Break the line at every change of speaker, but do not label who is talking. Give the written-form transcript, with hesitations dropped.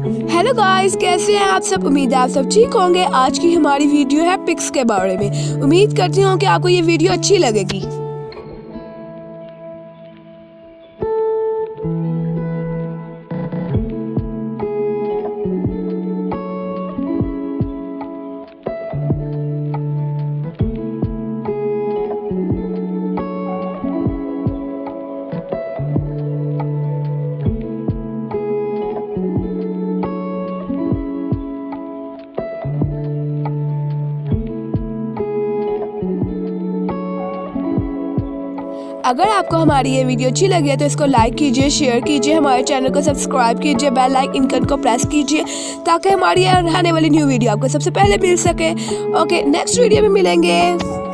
Hello guys, कैसे हैं आप सब। उम्मीद है आप सब ठीक होंगे। आज की हमारी वीडियो है पिक्स के बारे में। उम्मीद करती हूँ कि आपको ये वीडियो अच्छी लगेगी। अगर आपको हमारी ये वीडियो अच्छी लगी है तो इसको लाइक कीजिए, शेयर कीजिए, हमारे चैनल को सब्सक्राइब कीजिए, बेल आइकन को प्रेस कीजिए ताकि हमारी आने वाली न्यू वीडियो आपको सबसे पहले मिल सके। ओके, नेक्स्ट वीडियो में मिलेंगे।